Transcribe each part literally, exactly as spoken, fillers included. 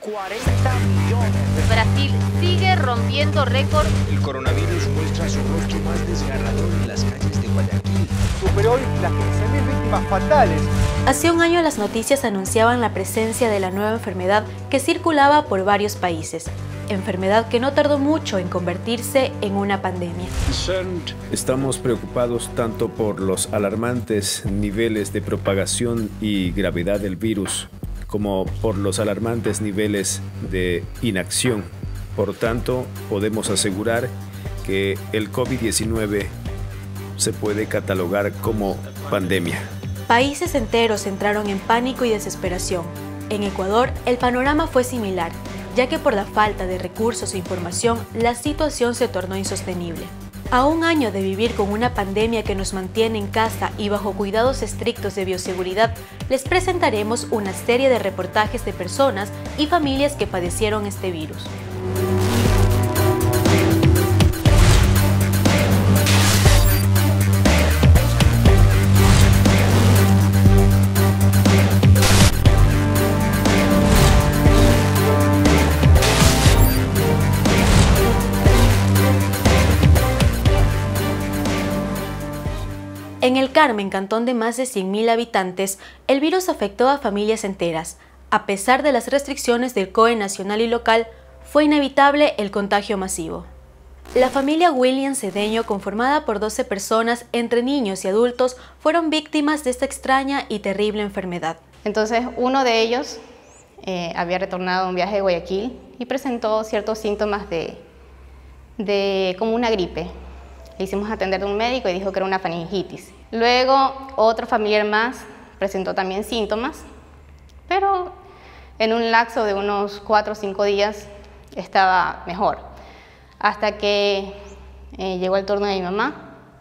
cuarenta millones. Brasil sigue rompiendo récord. El coronavirus muestra su rostro más desgarrador en las calles de Guayaquil. Superó hoy las quince mil víctimas fatales. Hace un año las noticias anunciaban la presencia de la nueva enfermedad que circulaba por varios países. Enfermedad que no tardó mucho en convertirse en una pandemia. Estamos preocupados tanto por los alarmantes niveles de propagación y gravedad del virus, como por los alarmantes niveles de inacción. Por tanto, podemos asegurar que el COVID diecinueve se puede catalogar como pandemia. Países enteros entraron en pánico y desesperación. En Ecuador, el panorama fue similar, ya que por la falta de recursos e información, la situación se tornó insostenible. A un año de vivir con una pandemia que nos mantiene en casa y bajo cuidados estrictos de bioseguridad, les presentaremos una serie de reportajes de personas y familias que padecieron este virus. En el Carmen, cantón de más de cien mil habitantes, el virus afectó a familias enteras. A pesar de las restricciones del C O E nacional y local, fue inevitable el contagio masivo. La familia William Cedeño, conformada por doce personas, entre niños y adultos, fueron víctimas de esta extraña y terrible enfermedad. Entonces, uno de ellos eh, había retornado a un viaje de Guayaquil y presentó ciertos síntomas de, de como una gripe. Le hicimos atender de un médico y dijo que era una faringitis. Luego, otro familiar más presentó también síntomas, pero en un lapso de unos cuatro o cinco días estaba mejor. Hasta que eh, llegó el turno de mi mamá.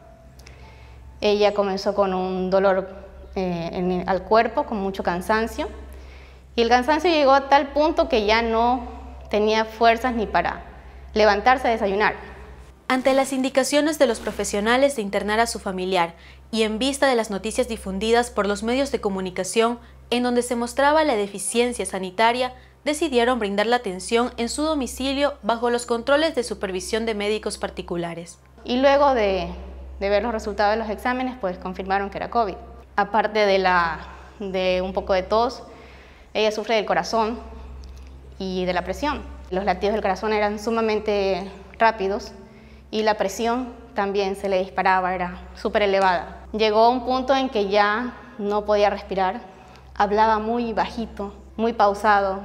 Ella comenzó con un dolor eh, en, al cuerpo, con mucho cansancio. Y el cansancio llegó a tal punto que ya no tenía fuerzas ni para levantarse a desayunar. Ante las indicaciones de los profesionales de internar a su familiar y en vista de las noticias difundidas por los medios de comunicación en donde se mostraba la deficiencia sanitaria, decidieron brindar la atención en su domicilio bajo los controles de supervisión de médicos particulares. Y luego de, de ver los resultados de los exámenes, pues confirmaron que era COVID. Aparte de, la, de un poco de tos, ella sufre del corazón y de la presión. Los latidos del corazón eran sumamente rápidos y la presión también se le disparaba, era súper elevada. Llegó a un punto en que ya no podía respirar, hablaba muy bajito, muy pausado,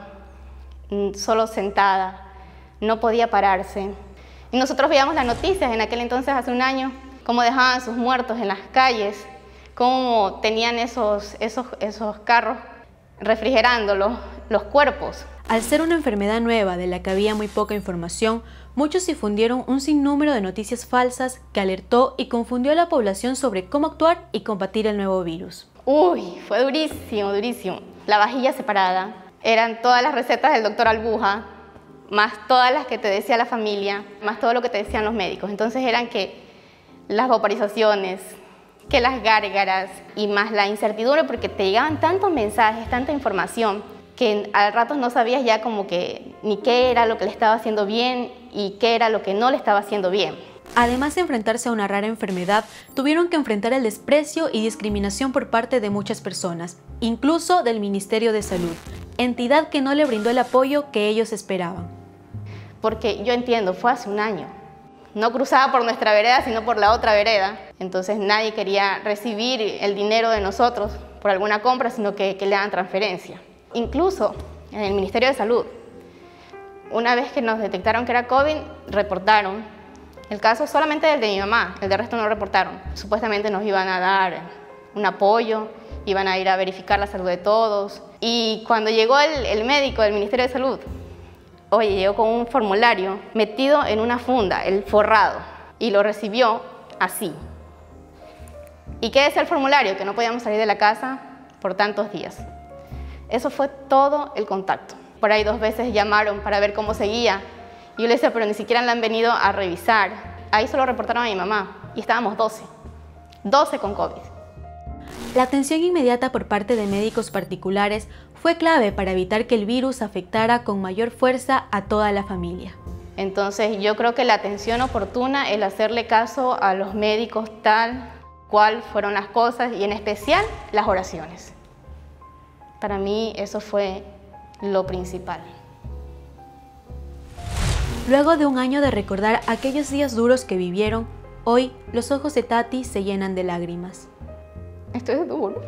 solo sentada, no podía pararse. Y nosotros veíamos las noticias en aquel entonces, hace un año, cómo dejaban sus muertos en las calles, cómo tenían esos, esos, esos carros refrigerando los, los cuerpos. Al ser una enfermedad nueva de la que había muy poca información, muchos difundieron un sinnúmero de noticias falsas que alertó y confundió a la población sobre cómo actuar y combatir el nuevo virus. Uy, fue durísimo, durísimo. La vajilla separada, eran todas las recetas del doctor Albuja, más todas las que te decía la familia, más todo lo que te decían los médicos. Entonces eran que las vaporizaciones, que las gárgaras y más la incertidumbre porque te llegaban tantos mensajes, tanta información, que al rato no sabías ya como que ni qué era lo que le estaba haciendo bien y qué era lo que no le estaba haciendo bien. Además de enfrentarse a una rara enfermedad, tuvieron que enfrentar el desprecio y discriminación por parte de muchas personas, incluso del Ministerio de Salud, entidad que no le brindó el apoyo que ellos esperaban. Porque yo entiendo, fue hace un año. No cruzaba por nuestra vereda, sino por la otra vereda. Entonces nadie quería recibir el dinero de nosotros por alguna compra, sino que, que le hagan transferencia. Incluso en el Ministerio de Salud, una vez que nos detectaron que era COVID, reportaron el caso solamente del de mi mamá, el de resto no reportaron. Supuestamente nos iban a dar un apoyo, iban a ir a verificar la salud de todos. Y cuando llegó el, el médico del Ministerio de Salud, oye, llegó con un formulario metido en una funda, el forrado, y lo recibió así. ¿Y qué decía el formulario? Que no podíamos salir de la casa por tantos días. Eso fue todo el contacto. Por ahí dos veces llamaron para ver cómo seguía. Y yo le decía, pero ni siquiera la han venido a revisar. Ahí solo reportaron a mi mamá y estábamos doce. doce con COVID. La atención inmediata por parte de médicos particulares fue clave para evitar que el virus afectara con mayor fuerza a toda la familia. Entonces yo creo que la atención oportuna, el hacerle caso a los médicos tal cual fueron las cosas y en especial las oraciones. Para mí eso fue lo principal. Luego de un año de recordar aquellos días duros que vivieron, hoy los ojos de Tati se llenan de lágrimas. Esto es duro.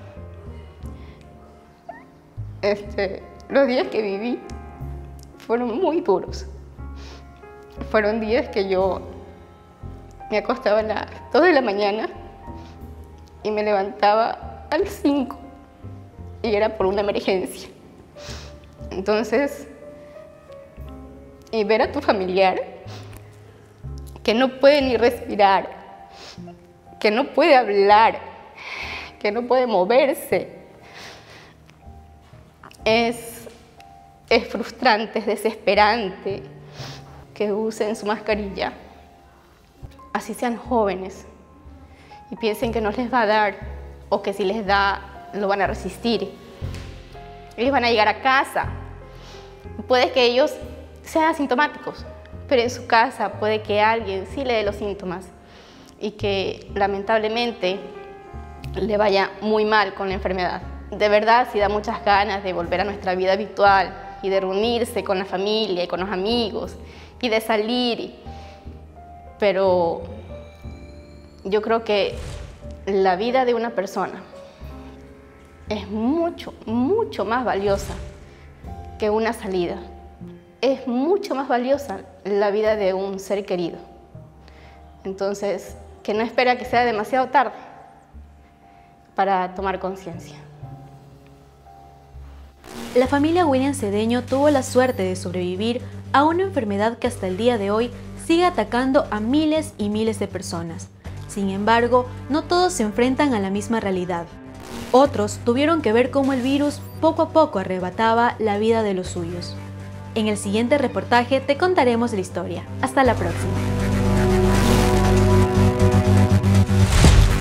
Este, los días que viví fueron muy duros. Fueron días que yo me acostaba a las dos de la mañana y me levantaba a las cinco y era por una emergencia. Entonces, y ver a tu familiar que no puede ni respirar, que no puede hablar, que no puede moverse, es, es frustrante, es desesperante que usen su mascarilla. Así sean jóvenes y piensen que no les va a dar o que si les da lo van a resistir. Ellos van a llegar a casa. Puede que ellos sean asintomáticos, pero en su casa puede que alguien sí le dé los síntomas y que lamentablemente le vaya muy mal con la enfermedad. De verdad, sí da muchas ganas de volver a nuestra vida habitual y de reunirse con la familia y con los amigos y de salir, pero yo creo que la vida de una persona es mucho, mucho más valiosa que una salida. Es mucho más valiosa la vida de un ser querido. Entonces, que no espera que sea demasiado tarde para tomar conciencia. La familia Williams Cedeño tuvo la suerte de sobrevivir a una enfermedad que hasta el día de hoy sigue atacando a miles y miles de personas. Sin embargo, no todos se enfrentan a la misma realidad. Otros tuvieron que ver cómo el virus poco a poco arrebataba la vida de los suyos. En el siguiente reportaje te contaremos la historia. Hasta la próxima.